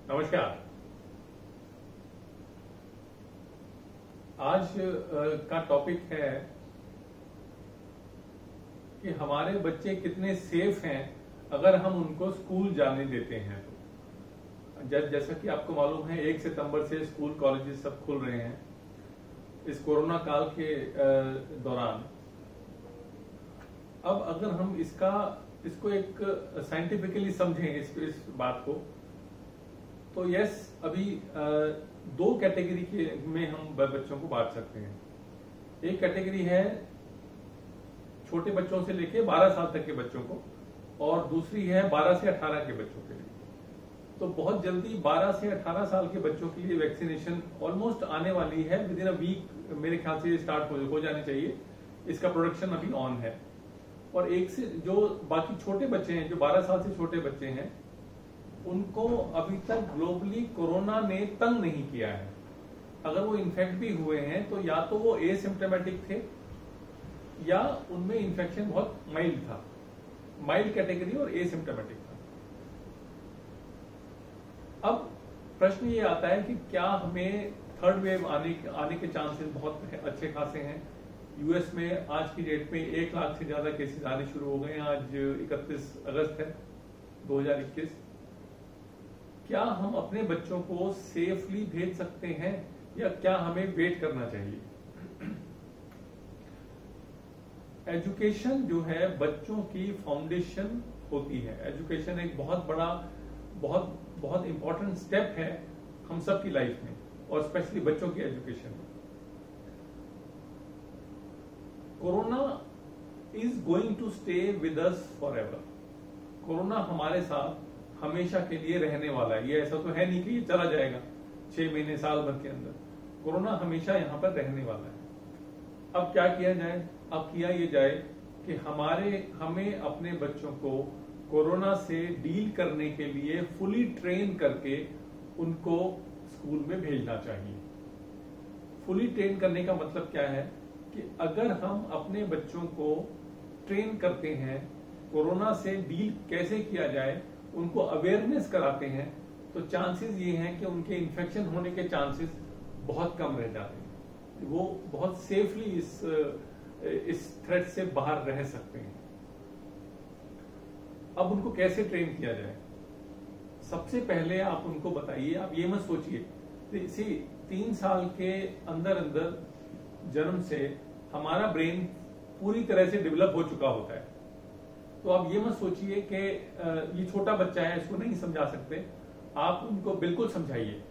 नमस्कार। आज का टॉपिक है कि हमारे बच्चे कितने सेफ हैं अगर हम उनको स्कूल जाने देते हैं तो। जैसा कि आपको मालूम है 1 सितंबर से स्कूल कॉलेजेस सब खुल रहे हैं इस कोरोना काल के दौरान। अब अगर हम इसको एक साइंटिफिकली समझें इस बात को, तो यस, अभी 2 कैटेगरी में हम बच्चों को बांट सकते हैं। एक कैटेगरी है छोटे बच्चों से लेके 12 साल तक के बच्चों को, और दूसरी है 12 से 18 के बच्चों के लिए। तो बहुत जल्दी 12 से 18 साल के बच्चों के लिए वैक्सीनेशन ऑलमोस्ट आने वाली है। विद इन अ वीक मेरे ख्याल से स्टार्ट हो जानी चाहिए। इसका प्रोडक्शन अभी ऑन है। और एक से जो बाकी छोटे बच्चे हैं, जो 12 साल से छोटे बच्चे हैं, उनको अभी तक ग्लोबली कोरोना ने तंग नहीं किया है। अगर वो इन्फेक्ट भी हुए हैं तो या तो वो एसिम्प्टोमेटिक थे या उनमें इन्फेक्शन बहुत माइल्ड था, माइल्ड कैटेगरी और एसिम्प्टोमेटिक था। अब प्रश्न ये आता है कि क्या हमें थर्ड वेव आने के चांसेस बहुत अच्छे खासे हैं। यूएस में आज की डेट में 1 लाख से ज्यादा केसेस आने शुरू हो गए हैं। आज 31 अगस्त है 2021। क्या हम अपने बच्चों को सेफली भेज सकते हैं या क्या हमें वेट करना चाहिए? एजुकेशन जो है बच्चों की फाउंडेशन होती है। एजुकेशन एक बहुत बड़ा बहुत इंपॉर्टेंट स्टेप है हम सब की लाइफ में, और स्पेशली बच्चों की एजुकेशन में। Corona is going to stay with us forever. Corona हमारे साथ हमेशा के लिए रहने वाला है। ये ऐसा तो है नहीं कि ये चला जाएगा 6 महीने साल भर के अंदर। कोरोना हमेशा यहां पर रहने वाला है। अब क्या किया जाए? अब किया ये जाए कि हमें अपने बच्चों को कोरोना से डील करने के लिए फुली ट्रेन करके उनको स्कूल में भेजना चाहिए। फुली ट्रेन करने का मतलब क्या है कि अगर हम अपने बच्चों को ट्रेन करते हैं कोरोना से डील कैसे किया जाए, उनको अवेयरनेस कराते हैं, तो चांसेस ये हैं कि उनके इन्फेक्शन होने के चांसेस बहुत कम रह जाते हैं। वो बहुत सेफली इस थ्रेट से बाहर रह सकते हैं। अब उनको कैसे ट्रेन किया जाए? सबसे पहले आप उनको बताइए, आप ये मत सोचिए 3 साल के अंदर जन्म से हमारा ब्रेन पूरी तरह से डेवलप हो चुका होता है। तो आप ये मत सोचिए कि ये छोटा बच्चा है, इसको नहीं समझा सकते। आप उनको बिल्कुल समझाइए।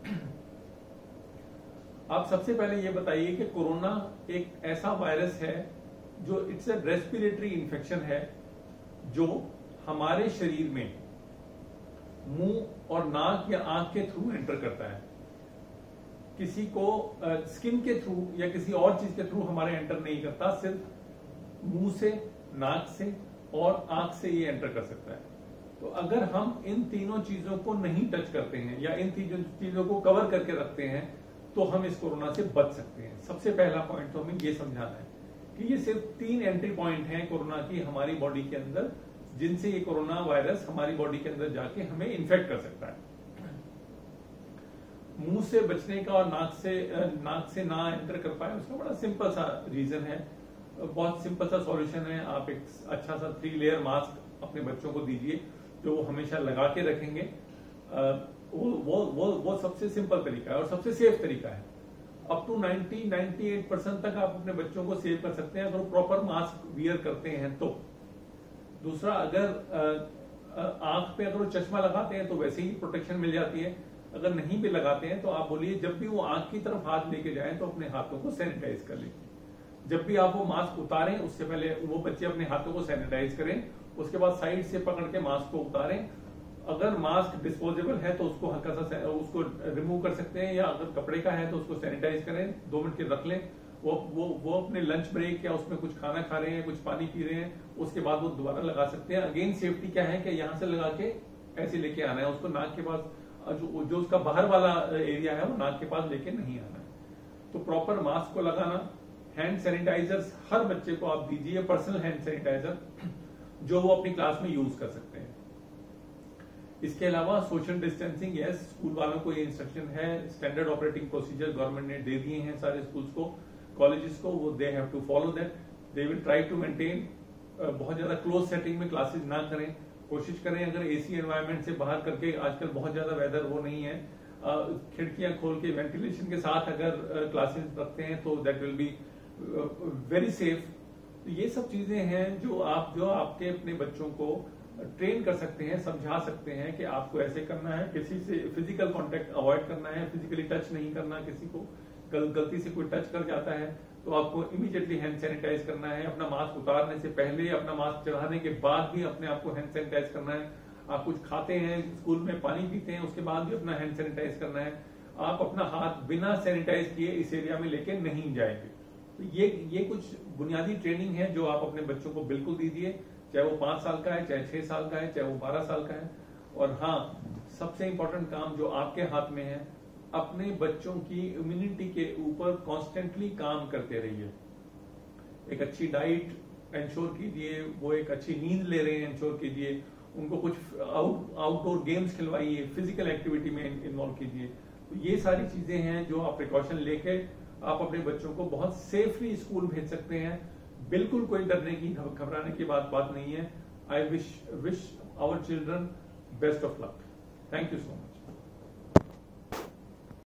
आप सबसे पहले ये बताइए कि कोरोना एक ऐसा वायरस है जो इट्स ए रेस्पिरेटरी इन्फेक्शन है, जो हमारे शरीर में मुंह और नाक या आंख के थ्रू एंटर करता है। किसी को स्किन के थ्रू या किसी और चीज के थ्रू हमारे एंटर नहीं करता। सिर्फ मुंह से, नाक से और आंख से ये एंटर कर सकता है। तो अगर हम इन तीनों चीजों को नहीं टच करते हैं या इन चीजों को कवर करके रखते हैं तो हम इस कोरोना से बच सकते हैं। सबसे पहला पॉइंट तो हमें ये समझाना है कि ये सिर्फ 3 एंट्री पॉइंट हैं कोरोना की हमारी बॉडी के अंदर, जिनसे ये कोरोना वायरस हमारी बॉडी के अंदर जाके हमें इन्फेक्ट कर सकता है। मुंह से बचने का और नाक से ना एंटर कर पाए, उसका बड़ा सिंपल सा रीजन है, बहुत सिंपल सा सॉल्यूशन है। आप एक अच्छा सा 3 लेयर मास्क अपने बच्चों को दीजिए जो वो हमेशा लगा के रखेंगे। वो सबसे सिंपल तरीका है और सबसे सेफ तरीका है। अप टू 90-98% तक आप अपने बच्चों को सेव कर सकते हैं अगर वो प्रॉपर मास्क वियर करते हैं तो। दूसरा, अगर आंख पे अगर वो चश्मा लगाते हैं तो वैसे ही प्रोटेक्शन मिल जाती है। अगर नहीं भी लगाते हैं तो आप बोलिए जब भी वो आंख की तरफ हाथ लेके जाएं तो अपने हाथों को सैनिटाइज कर लीजिए। जब भी आप वो मास्क उतारें उससे पहले वो बच्चे अपने हाथों को सैनिटाइज करें। उसके बाद साइड से पकड़ के मास्क को उतारें। अगर मास्क डिस्पोजेबल है तो उसको हल्का सा उसको रिमूव कर सकते हैं, या अगर कपड़े का है तो उसको सैनिटाइज करें, 2 मिनट के रख लें। वो अपने लंच ब्रेक या उसमें कुछ खाना खा रहे हैं, कुछ पानी पी रहे हैं, उसके बाद वो दोबारा लगा सकते हैं। अगेन सेफ्टी क्या है कि यहाँ से लगा के ऐसे लेके आना है, उसको नाक के पास जो उसका बाहर वाला एरिया है वो नाक के पास लेके नहीं आना है। तो प्रॉपर मास्क को लगाना। हैंड सैनिटाइजर्स हर बच्चे को आप दीजिए, पर्सनल हैंड सैनिटाइजर जो वो अपनी क्लास में यूज कर सकते हैं। इसके अलावा सोशल डिस्टेंसिंग, यस, स्कूल वालों को ये इंस्ट्रक्शन है, स्टैंडर्ड ऑपरेटिंग प्रोसीजर गवर्नमेंट ने दे दिए हैं सारे स्कूल्स को, कॉलेजेस को, वो they have to follow that. They will try to maintain, बहुत ज्यादा क्लोज सेटिंग में क्लासेस ना करें, कोशिश करें अगर एसी एनवायरनमेंट से बाहर करके, आजकल बहुत ज्यादा वेदर वो नहीं है, खिड़कियां खोल के वेंटिलेशन के साथ अगर क्लासेस रखते हैं तो that will be very safe. तो ये सब चीजें हैं जो आपके अपने बच्चों को ट्रेन कर सकते हैं, समझा सकते हैं कि आपको ऐसे करना है, किसी से फिजिकल कांटेक्ट अवॉइड करना है, फिजिकली टच नहीं करना किसी को, गलती से कोई टच कर जाता है तो आपको इमीडिएटली हैंड सैनिटाइज करना है, अपना मास्क उतारने से पहले, अपना मास्क चढ़ाने के बाद भी अपने आप को हैंड सैनिटाइज करना है। आप कुछ खाते हैं, स्कूल में पानी पीते हैं, उसके बाद भी अपना हैंड सैनिटाइज करना है। आप अपना हाथ बिना सैनिटाइज किए इस एरिया में लेके नहीं जाएंगे। तो ये कुछ बुनियादी ट्रेनिंग है जो आप अपने बच्चों को बिल्कुल दीजिए, चाहे वो 5 साल का है, चाहे 6 साल का है, चाहे वो 12 साल का है। और हाँ, सबसे इंपॉर्टेंट काम जो आपके हाथ में है, अपने बच्चों की इम्यूनिटी के ऊपर कॉन्स्टेंटली काम करते रहिए। एक अच्छी डाइट इंश्योर कीजिए, वो एक अच्छी नींद ले रहे हैं इंश्योर कीजिए, उनको कुछ आउटडोर गेम्स खिलवाइए, फिजिकल एक्टिविटी में इन्वॉल्व कीजिए। तो ये सारी चीजें हैं जो आप प्रिकॉशन लेके आप अपने बच्चों को बहुत सेफली स्कूल भेज सकते हैं। बिल्कुल कोई डरने की, घबराने की बात नहीं है। I wish our children best of luck. Thank you so much.